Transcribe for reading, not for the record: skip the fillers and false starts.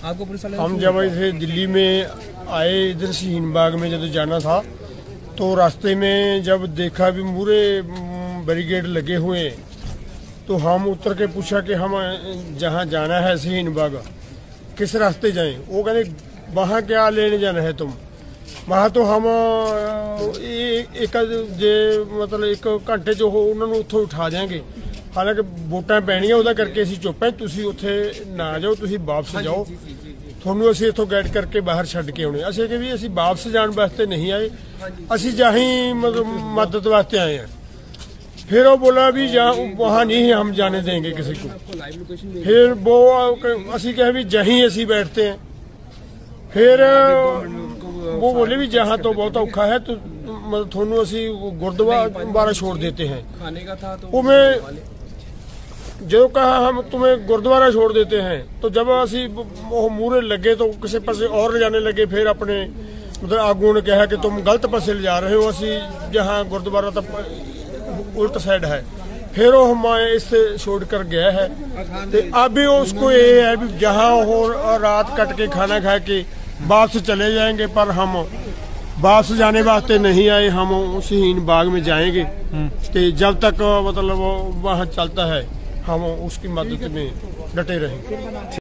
आपको पुलिस वाले? हम जब इसे दिल्ली में आए, इधर शहीन बाग में जब जाना था तो रास्ते में जब देखा भी पूरे बैरिकेड लगे हुए हैं, तो हम उतर के पूछा कि हम जहाँ जाना है शहीन बाग किस रास्ते जाएं। वो कहते वहाँ क्या लेने जाना है तुम, वहाँ तो हम एक मतलब एक घंटे जो उन्होंने उत्थों उठा देंगे। हालांकि वोटां पैणियां ਉਹਦਾ ਕਰਕੇ ਅਸੀਂ ਚੁੱਪ ਹਾਂ, ਤੁਸੀਂ ਉੱਥੇ ਨਾ ਜਾਓ, ਤੁਸੀਂ ਵਾਪਸ ਜਾਓ, ਤੁਹਾਨੂੰ ਅਸੀਂ ਇੱਥੋਂ ਗਾਈਡ ਕਰਕੇ ਬਾਹਰ ਛੱਡ ਕੇ ਆਉਣੇ। ਅਸੀਂ ਕਿ ਵੀ ਅਸੀਂ ਵਾਪਸ ਜਾਣ ਵਾਸਤੇ नहीं आए, ਅਸੀਂ जाही मतलब मदद वास्ते आए हैं। फिर वो बोला भी वहाँ नहीं हम जाने देंगे किसी को। फिर वो ਅਸੀਂ कहे भी जहीं ਅਸੀਂ बैठते हैं। फिर वो बोले भी जहाँ तो बहुत औखा है तो मतलब थोनू असी गुरुद्वारा छोड़ देते हैं। खाने का था तो वो मैं जो कहा हम तुम्हें गुरुद्वारा छोड़ देते हैं, तो जब असी मूरे लगे तो किसी पासे और ले जाने लगे। फिर अपने मतलब आगू ने कहा कि तुम गलत पासे ले जा रहे हो, असी जहाँ गुरुद्वारा तक उल्ट साइड है। फिर वो हमें इससे छोड़ कर गया है। तो अभी उसको ये है भी जहाँ हो रात कट के खाना खा के वापस चले जाएंगे, पर हम वापस जाने वास्ते नहीं आए, हम शहीन बाग में जाएंगे। तो जब तक मतलब वहाँ चलता है हम उसकी मदद में डटे रहेंगे।